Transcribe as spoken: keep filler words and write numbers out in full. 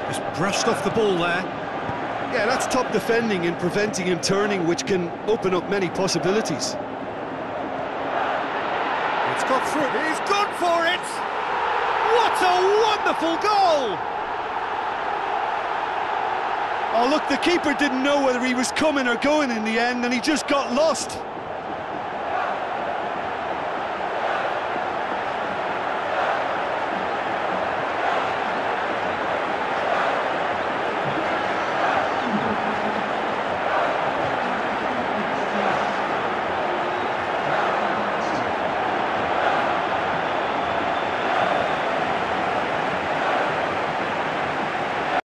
Just brushed off the ball there. Yeah, that's top defending and preventing him turning, which can open up many possibilities. It's got through. He's gone for it! What a wonderful goal! Oh, look, the keeper didn't know whether he was coming or going in the end, and he just got lost.